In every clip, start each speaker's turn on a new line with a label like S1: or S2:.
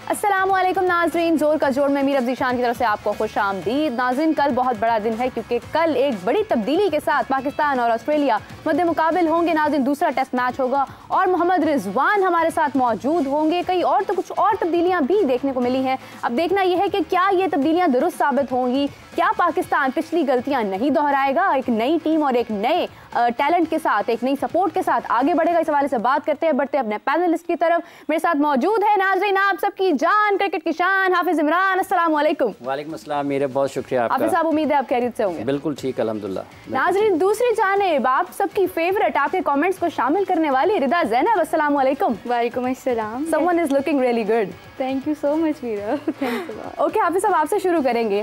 S1: अस्सलामुअलैकुम नाजरीन, जोर का जोड़ में मीर अब्दीशान की तरफ से आपको खुश आमदीद। नाजरीन, कल बहुत बड़ा दिन है क्योंकि कल एक बड़ी तब्दीली के साथ पाकिस्तान और ऑस्ट्रेलिया मद्दे मुकाबिल होंगे। नाजरीन, दूसरा टेस्ट मैच होगा और मोहम्मद रिजवान हमारे साथ मौजूद होंगे। कई और तो कुछ और तब्दीलियां भी देखने को मिली हैं। अब देखना यह है कि क्या ये तब्दीलियां दुरुस्त साबित होंगी, क्या पाकिस्तान पिछली गलतियां नहीं दोहराएगा, एक नई टीम और एक नए टैलेंट के साथ, एक नई सपोर्ट के साथ आगे बढ़ेगा। इस हवाले से बात करते हैं, बढ़ते हैं अपने पैनलिस्ट की तरफ। मेरे साथ मौजूद है नाजरीन आप सबकी जान, क्रिकेट की शान, हाफिज इमरान। अस्सलाम वालेकुम।
S2: वालेकुम अस्सलाम। मेरे बहुत शुक्रिया आपका।
S1: हाफिज साहब, उम्मीद है आप खैरियत से होंगे।
S2: बिल्कुल ठीक, अल्हम्दुलिल्लाह।
S1: नाजरीन, दूसरी जानिब आप सबकी फेवरेट, आपके कमेंट्स को शामिल करने वाली रिदा ज़ैनब। अस्सलाम वालेकुम।
S3: वालेकुम अस्सलाम।
S1: Someone is looking really good.
S3: Thank you so much Veera. Thanks.
S1: Okay Hafiz साहब, आपसे शुरू करेंगे।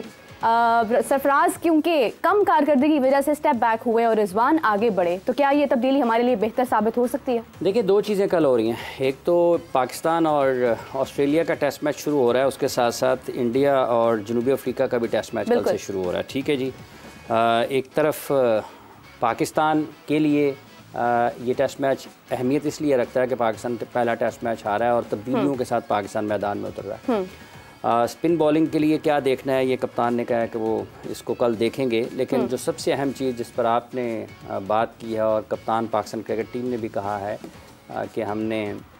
S1: सरफराज क्योंकि कम कारकर्दगी की वजह से स्टेप बैक हुए और रिजवान आगे बढ़े, तो क्या ये तब्दीली हमारे लिए बेहतर साबित हो सकती है?
S2: देखिए, दो चीज़ें कल हो रही हैं। एक तो पाकिस्तान और ऑस्ट्रेलिया का टेस्ट मैच शुरू हो रहा है, उसके साथ साथ इंडिया और जनूबी अफ्रीका का भी टेस्ट मैच कल से शुरू हो रहा है। ठीक है जी। एक तरफ पाकिस्तान के लिए ये टेस्ट मैच अहमियत इसलिए रखता है कि पाकिस्तान पहला टेस्ट मैच हारा है और तब्दीलियों के साथ पाकिस्तान मैदान में उतर रहा है। स्पिन बॉलिंग के लिए क्या देखना है, ये कप्तान ने कहा है कि वो इसको कल देखेंगे। लेकिन जो सबसे अहम चीज़ जिस पर आपने बात की है और कप्तान पाकिस्तान क्रिकेट टीम ने भी कहा है कि हमने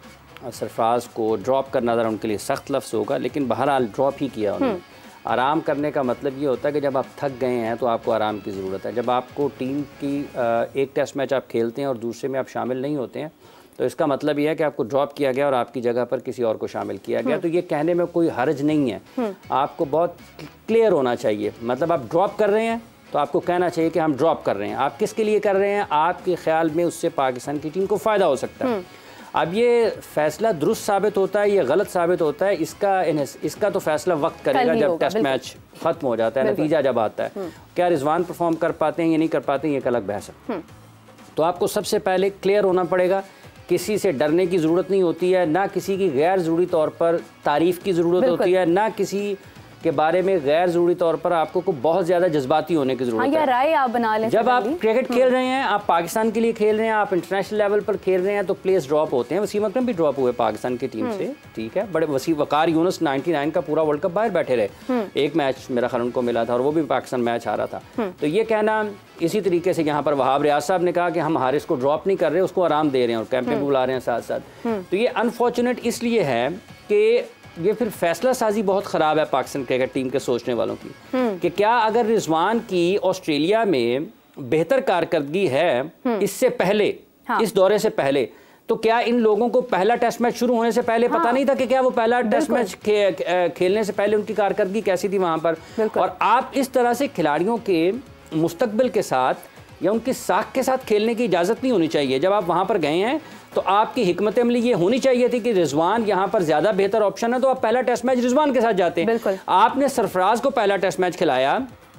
S2: सरफराज को ड्रॉप करना ज़रा उनके लिए सख्त लफ्ज़ होगा, लेकिन बहरहाल ड्रॉप ही किया उन्होंने। आराम करने का मतलब ये होता है कि जब आप थक गए हैं तो आपको आराम की ज़रूरत है। जब आपको टीम की एक टेस्ट मैच आप खेलते हैं और दूसरे में आप शामिल नहीं होते हैं, तो इसका मतलब यह है कि आपको ड्रॉप किया गया और आपकी जगह पर किसी और को शामिल किया गया। तो ये कहने में कोई हर्ज नहीं है। आपको बहुत क्लियर होना चाहिए। मतलब आप ड्रॉप कर रहे हैं तो आपको कहना चाहिए कि हम ड्रॉप कर रहे हैं। आप किसके लिए कर रहे हैं? आपके ख्याल में उससे पाकिस्तान की टीम को फ़ायदा हो सकता है। अब ये फैसला दुरुस्त साबित होता है, ये गलत साबित होता है, इसका तो फैसला वक्त करेगा जब टेस्ट मैच ख़त्म हो जाता है, नतीजा जब आता है। क्या रिजवान परफॉर्म कर पाते हैं या नहीं कर पाते हैं, ये एक अलग बहस है। तो आपको सबसे पहले क्लियर होना पड़ेगा। किसी से डरने की ज़रूरत नहीं होती है, ना किसी की गैर ज़रूरी तौर पर तारीफ़ की ज़रूरत होती है, ना किसी के बारे में गैर ज़रूरी तौर पर आपको को बहुत ज़्यादा जज्बाती होने की ज़रूरत है।
S1: राय आप बना लें। जब
S2: आप क्रिकेट खेल रहे हैं, आप पाकिस्तान के लिए खेल रहे हैं, आप इंटरनेशनल लेवल पर खेल रहे हैं, तो प्लेयर्स ड्रॉप होते हैं। वसीम अकरम भी ड्रॉप हुए पाकिस्तान की टीम से, ठीक है। बड़े वकार यूनुस 99 का पूरा वर्ल्ड कप बाहर बैठे रहे। एक मैच मेरा ख्याल उनको मिला था और वो भी पाकिस्तान मैच हारा था। तो ये कहना इसी तरीके से यहाँ पर वहाब रियाज साहब ने कहा कि हम हारिस को ड्रॉप नहीं कर रहे, उसको आराम दे रहे हैं और कैंप में बुला रहे हैं साथ साथ। तो ये अनफॉर्चुनेट इसलिए है कि ये फिर फैसला साजी बहुत ख़राब है पाकिस्तान क्रिकेट टीम के सोचने वालों की कि क्या अगर रिजवान की ऑस्ट्रेलिया में बेहतर कारकर्दगी है इससे पहले, इस दौरे से पहले, तो क्या इन लोगों को पहला टेस्ट मैच शुरू होने से पहले पता नहीं था कि क्या वो पहला टेस्ट मैच खेलने से पहले उनकी कारकर्दगी कैसी थी वहाँ पर? और आप इस तरह से खिलाड़ियों के मुस्तकबिल के साथ या उनकी साख के साथ खेलने की इजाज़त नहीं होनी चाहिए। जब आप वहाँ पर गए हैं तो आपकी हिकमत अमली ये होनी चाहिए थी कि रिजवान यहाँ पर ज़्यादा बेहतर ऑप्शन है, तो आप पहला टेस्ट मैच रिजवान के साथ जाते हैं। आपने सरफराज को पहला टेस्ट मैच खिलाया,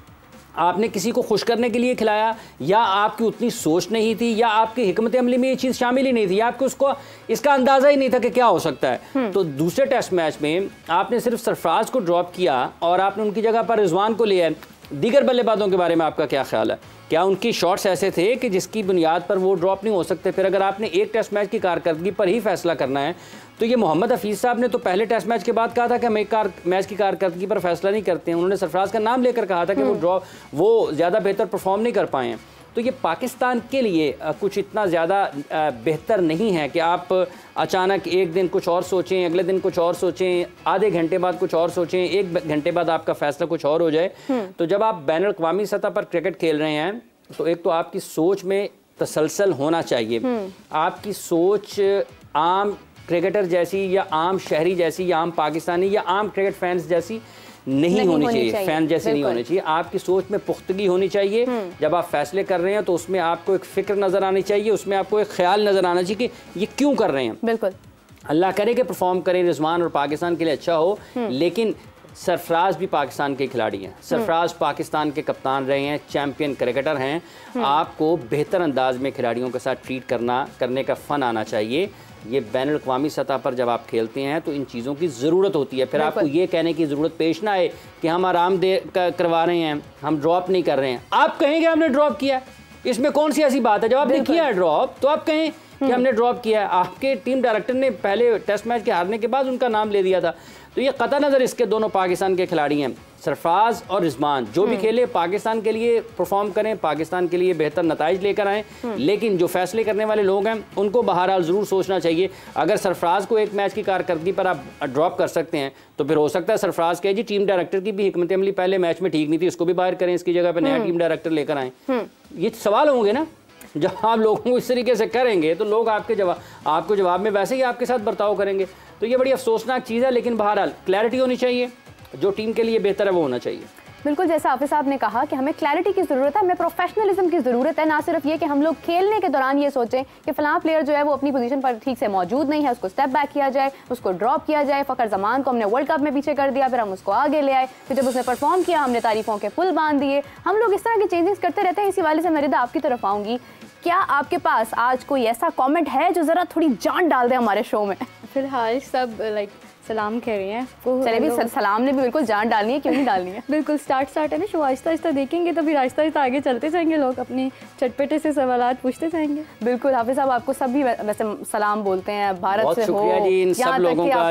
S2: आपने किसी को खुश करने के लिए खिलाया, या आपकी उतनी सोच नहीं थी, या आपकी हिकमत अमली में ये चीज़ शामिल ही नहीं थी, आपको उसको इसका अंदाज़ा ही नहीं था कि क्या हो सकता है। तो दूसरे टेस्ट मैच में आपने सिर्फ सरफराज को ड्रॉप किया और आपने उनकी जगह पर रिजवान को लिया। दीगर बल्लेबाजों के बारे में आपका क्या ख्याल है? क्या उनकी शॉट्स ऐसे थे कि जिसकी बुनियाद पर वो ड्रॉप नहीं हो सकते? फिर अगर आपने एक टेस्ट मैच की कारकर्दगी पर ही फैसला करना है, तो ये मोहम्मद हफीज़ साहब ने तो पहले टेस्ट मैच के बाद कहा था कि हम एक मैच की कारकर्दगी पर फैसला नहीं करते हैं। उन्होंने सरफराज का नाम लेकर कहा था कि वो ज़्यादा बेहतर परफॉर्म नहीं कर पाए हैं। तो ये पाकिस्तान के लिए कुछ इतना ज़्यादा बेहतर नहीं है कि आप अचानक एक दिन कुछ और सोचें, अगले दिन कुछ और सोचें, आधे घंटे बाद कुछ और सोचें, एक घंटे बाद आपका फैसला कुछ और हो जाए। तो जब आप बैनुल अक़वामी सतह पर क्रिकेट खेल रहे हैं तो एक तो आपकी सोच में तसलसल होना चाहिए। आपकी सोच आम क्रिकेटर जैसी या आम शहरी जैसी या आम पाकिस्तानी या आम क्रिकेट फैंस जैसी नहीं होनी चाहिए, फैन जैसे नहीं होनी चाहिए। आपकी सोच में पुख्तगी होनी चाहिए। जब आप फैसले कर रहे हैं तो उसमें आपको एक फ़िक्र नज़र आनी चाहिए, उसमें आपको एक ख्याल नज़र आना चाहिए कि ये क्यों कर रहे हैं।
S1: बिल्कुल,
S2: अल्लाह करे कि परफॉर्म करें रिजवान और पाकिस्तान के लिए अच्छा हो, लेकिन सरफराज भी पाकिस्तान के खिलाड़ी हैं। सरफराज पाकिस्तान के कप्तान रहे हैं, चैम्पियन क्रिकेटर हैं। आपको बेहतर अंदाज में खिलाड़ियों के साथ ट्रीट करने का फ़न आना चाहिए। ये बैनुल अक़वामी सतह पर जब आप खेलते हैं तो इन चीज़ों की ज़रूरत होती है। फिर आपको ये कहने की ज़रूरत पेश ना आए कि हम आराम करवा रहे हैं, हम ड्रॉप नहीं कर रहे हैं। आप कहेंगे हमने ड्रॉप किया, इसमें कौन सी ऐसी बात है? जब आपने किया है ड्रॉप तो आप कहें कि हमने ड्रॉप किया है। आपके टीम डायरेक्टर ने पहले टेस्ट मैच के हारने के बाद उनका नाम ले दिया था। तो ये कतई नज़र इसके दोनों पाकिस्तान के खिलाड़ी हैं, सरफराज और रिजवान, जो भी खेले पाकिस्तान के लिए परफॉर्म करें, पाकिस्तान के लिए बेहतर नताइज लेकर आएँ। लेकिन जो फैसले करने वाले लोग हैं उनको बहरहाल ज़रूर सोचना चाहिए। अगर सरफराज को एक मैच की कारकर्दगी पर आप ड्रॉप कर सकते हैं तो फिर हो सकता है सरफराज कहे जी टीम डायरेक्टर की भी हिकमत अमली पहले मैच में ठीक नहीं थी, उसको भी बाहर करें, इसकी जगह पर नया टीम डायरेक्टर लेकर आएँ। ये सवाल होंगे ना, जब आप लोगों को इस तरीके से करेंगे तो लोग आपको जवाब में वैसे ही आपके साथ बर्ताव करेंगे। तो ये बड़ी अफसोसनाक चीज़ है। लेकिन बहरहाल क्लैरिटी होनी चाहिए, जो टीम के लिए बेहतर है वो होना चाहिए।
S1: बिल्कुल, जैसा हाफिज साहब ने कहा कि हमें क्लैरिटी की ज़रूरत है, हमें प्रोफेशनलिज्म की ज़रूरत है। ना सिर्फ ये कि हम लोग खेलने के दौरान ये सोचें कि फ़लाँ प्लेयर जो है वो अपनी पोजीशन पर ठीक से मौजूद नहीं है, उसको स्टेप बैक किया जाए, उसको ड्रॉप किया जाए। फ़खर जमान को हमने वर्ल्ड कप में पीछे कर दिया, फिर हम उसको आगे ले आए, फिर जब उसने परफॉर्म किया हमने तारीफ़ों के पुल बांध दिए। हम लोग इस तरह के चेंजेस करते रहते हैं। इसी वाले से मरीदा आपकी तरफ आऊँगी, क्या आपके पास आज कोई ऐसा कमेंट है जो ज़रा थोड़ी जान डाल दे हमारे शो में?
S3: फिलहाल सब लाइक सलाम कह रही हैं।
S1: चले भी सलाम ने भी बिल्कुल जान डालनी है, क्यों नहीं डालनी है?
S3: बिल्कुल स्टार्ट है ना शो, आहिस्ता आहिस्ता देखेंगे तो फिर आहिस्ता आहिस्ता आगे चलते जाएंगे, लोग अपने चटपटे से सवालात पूछते जाएंगे।
S1: बिल्कुल हाफिज साहब, आपको सब भी वैसे सलाम बोलते हैं, भारत से हो।
S2: शुक्रिया जी इन सब लोगों का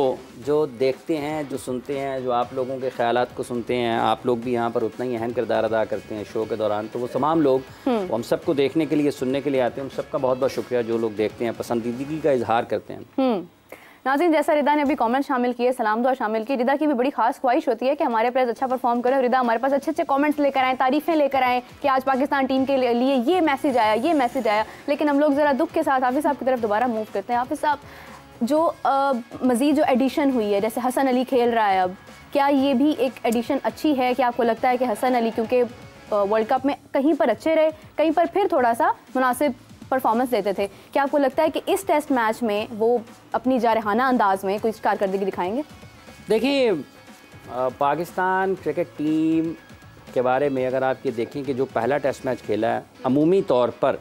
S2: जो देखते हैं, जो सुनते हैं, जो आप लोगों के ख्यालात को सुनते हैं। आप लोग भी यहाँ पर उतना ही अहम किरदार अदा करते हैं शो के दौरान। तो वो तमाम लोग हम सबको देखने के लिए, सुनने के लिए आते हैं। हम सबका बहुत बहुत शुक्रिया जो लोग देखते हैं, पसंदीदगी का इजहार करते हैं।
S1: नाज़रीन, जैसा रिदा ने अभी कमेंट शामिल किए, सलाम दुआ शामिल की, रिदा की भी बड़ी खास ख्वाहिश होती है कि हमारे प्लेयर्स अच्छा परफॉर्म करें और रिदा हमारे पास अच्छे अच्छे कमेंट्स लेकर आएँ, तारीफ़ें लेकर आएँ कि आज पाकिस्तान टीम के लिए ये मैसेज आया, ये मैसेज आया। लेकिन हम लोग ज़रा दुख के साथ हाफिज़ साहब की तरफ दोबारा मूव करते हैं। हाफिज़ साहब, जो मज़ीद जो एडिशन हुई है, जैसे हसन अली खेल रहा है अब, क्या ये भी एक एडिशन अच्छी है? कि आपको लगता है कि हसन अली क्योंकि वर्ल्ड कप में कहीं पर अच्छे रहे, कहीं पर फिर थोड़ा सा मुनासिब परफॉर्मेंस देते थे, क्या आपको लगता है कि इस टेस्ट मैच में वो अपनी जारहाना अंदाज में कोई कारकर्दगी दिखाएंगे?
S2: देखिए, पाकिस्तान क्रिकेट टीम के बारे में अगर आप ये देखें कि जो पहला टेस्ट मैच खेला है, अमूमी तौर पर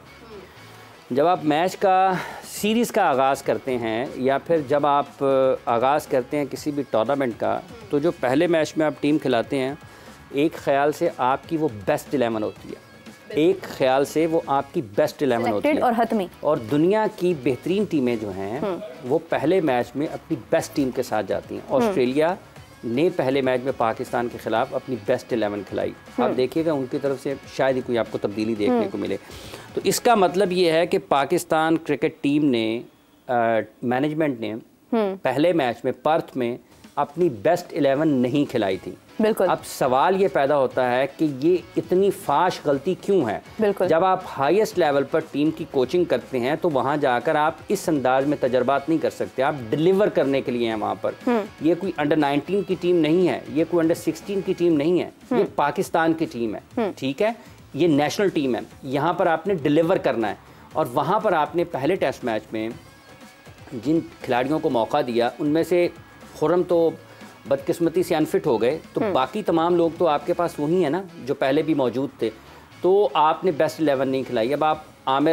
S2: जब आप मैच का सीरीज़ का आगाज़ करते हैं या फिर जब आप आगाज़ करते हैं किसी भी टूर्नामेंट का, तो जो पहले मैच में आप टीम खिलाते हैं, एक ख्याल से आपकी वो बेस्ट 11 होती है। एक ख्याल से वो आपकी बेस्ट 11 होती है
S1: और हतमी।
S2: और दुनिया की बेहतरीन टीमें जो हैं वो पहले मैच में अपनी बेस्ट टीम के साथ जाती हैं। ऑस्ट्रेलिया ने पहले मैच में पाकिस्तान के खिलाफ अपनी बेस्ट 11 खिलाई। आप देखिएगा उनकी तरफ से शायद ही कोई आपको तब्दीली देखने को मिले। तो इसका मतलब ये है कि पाकिस्तान क्रिकेट टीम ने, मैनेजमेंट ने पहले मैच में पर्थ में अपनी बेस्ट 11 नहीं खिलाई थी।
S1: बिल्कुल।
S2: अब सवाल ये पैदा होता है कि ये इतनी फाश गलती क्यों है?
S1: बिल्कुल।
S2: जब आप हाईएस्ट लेवल पर टीम की कोचिंग करते हैं तो वहाँ जाकर आप इस अंदाज में तजर्बात नहीं कर सकते। आप डिलीवर करने के लिए हैं वहाँ पर। ये कोई अंडर 19 की टीम नहीं है, ये कोई अंडर 16 की टीम नहीं है, ये पाकिस्तान की टीम है। ठीक है, ये नेशनल टीम है। यहाँ पर आपने डिलीवर करना है और वहाँ पर आपने पहले टेस्ट मैच में जिन खिलाड़ियों को मौका दिया उनमें से खुर्रम तो बदकिस्मती से अनफिट हो गए, तो बाकी तमाम लोग तो आपके पास वही है ना जो पहले भी मौजूद थे। तो आपने बेस्ट 11 नहीं खिलाई। अब आप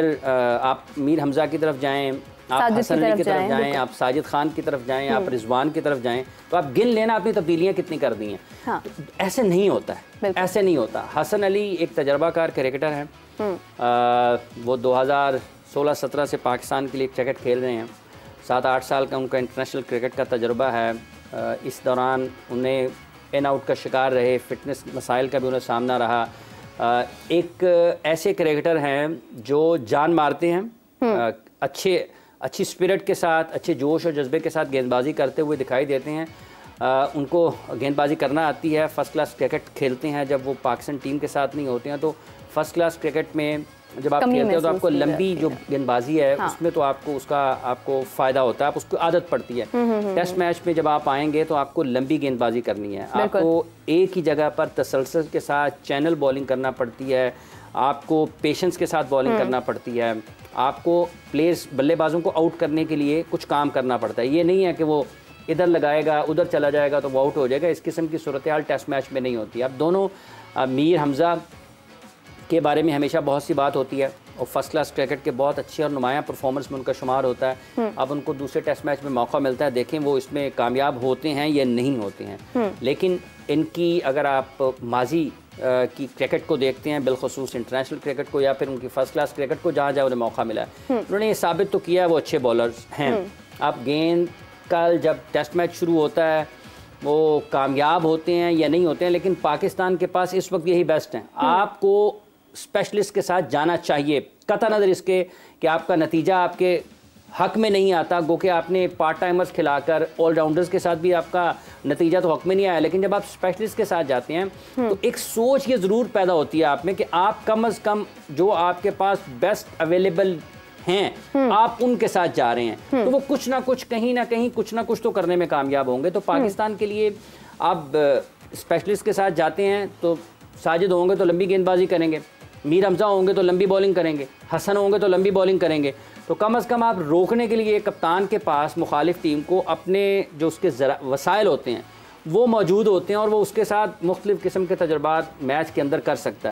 S2: आप मीर हमज़ा की तरफ जाएं, आप हसन अली की तरफ जाएं, आप साजिद खान की तरफ जाएं, आप रिजवान की तरफ जाएं, तो आप गिन लेना अपनी तब्दीलियाँ कितनी कर दी हैं।
S1: हाँ।
S2: तो ऐसे नहीं होता है, ऐसे नहीं होता। हसन अली एक तजर्बाकार क्रिकेटर हैं। वो 2016-17 से पाकिस्तान के लिए क्रिकेट खेल रहे हैं। 7-8 साल का उनका इंटरनेशनल क्रिकेट का तजुर्बा है। इस दौरान उन्हें इन आउट का शिकार रहे, फिटनेस मसाइल का भी उन्हें सामना रहा। एक ऐसे क्रिकेटर हैं जो जान मारते हैं, अच्छी स्पिरिट के साथ, अच्छे जोश और जज्बे के साथ गेंदबाजी करते हुए दिखाई देते हैं। उनको गेंदबाजी करना आती है, फ़र्स्ट क्लास क्रिकेट खेलते हैं। जब वो पाकिस्तान टीम के साथ नहीं होते हैं तो फ़र्स्ट क्लास क्रिकेट में जब आप खेलते हो तो आपको लंबी जो गेंदबाजी है उसमें तो आपको फ़ायदा होता है, आप उसको आदत पड़ती है। टेस्ट मैच में जब आप आएंगे तो आपको लंबी गेंदबाजी करनी है, आपको एक ही जगह पर तसलसल के साथ चैनल बॉलिंग करना पड़ती है, आपको पेशेंस के साथ बॉलिंग करना पड़ती है, आपको प्लेयर्स बल्लेबाजों को आउट करने के लिए कुछ काम करना पड़ता है। ये नहीं है कि वो इधर लगाएगा उधर चला जाएगा तो वो आउट हो जाएगा। इस किस्म की सूरत हाल टेस्ट मैच में नहीं होती। अब दोनों मीर हमज़ा के बारे में हमेशा बहुत सी बात होती है और फर्स्ट क्लास क्रिकेट के बहुत अच्छे और नुमायाँ परफॉर्मेंस में उनका शुमार होता है। अब उनको दूसरे टेस्ट मैच में मौका मिलता है, देखें वो इसमें कामयाब होते हैं या नहीं होते हैं। लेकिन इनकी अगर आप माजी की क्रिकेट को देखते हैं, बिलखसूस इंटरनेशनल क्रिकेट को या फिर उनकी फर्स्ट क्लास क्रिकेट को, जहाँ जहाँ उन्हें मौका मिला है उन्होंने ये साबित तो किया है वो अच्छे बॉलर्स हैं। आप गेंद कल जब टेस्ट मैच शुरू होता है वो कामयाब होते हैं या नहीं होते हैं, लेकिन पाकिस्तान के पास इस वक्त यही बेस्ट हैं। आपको स्पेशलिस्ट के साथ जाना चाहिए, कतई नज़र इसके कि आपका नतीजा आपके हक में नहीं आता, गो कि आपने पार्ट टाइमर्स खिलाकर ऑलराउंडर्स के साथ भी आपका नतीजा तो हक में नहीं आया, लेकिन जब आप स्पेशलिस्ट के साथ जाते हैं तो एक सोच ये ज़रूर पैदा होती है आप में कि आप कम अज़ कम जो आपके पास बेस्ट अवेलेबल हैं आप उनके साथ जा रहे हैं, तो वो कुछ ना कुछ कहीं ना कहीं कुछ ना कुछ तो करने में कामयाब होंगे। तो पाकिस्तान के लिए आप स्पेशलिस्ट के साथ जाते हैं तो साजिद होंगे तो लंबी गेंदबाजी करेंगे, मीर हमजा होंगे तो लंबी बॉलिंग करेंगे, हसन होंगे तो लंबी बॉलिंग करेंगे। तो कम अज़ कम आप रोकने के लिए कप्तान के पास मुखालिफ टीम को अपने जो उसके वसाइल होते हैं वो मौजूद होते हैं और वो उसके साथ मुख्तलिफ़ किस्म के तजुर्बात मैच के अंदर कर सकता है।